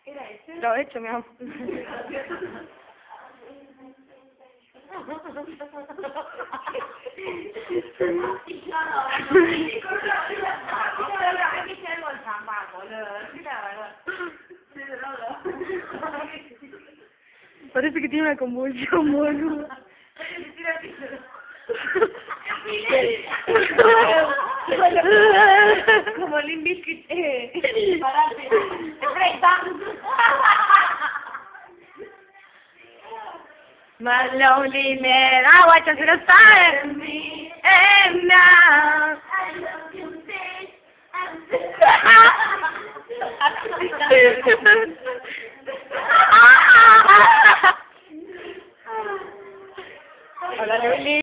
¿Era ese? Lo he hecho, mi amor. Parece que tiene una convulsión, boludo. Como Limp Bizkit, parate, ¡Freita! My loneliness, I want you to find me, and now. I love you, bitch.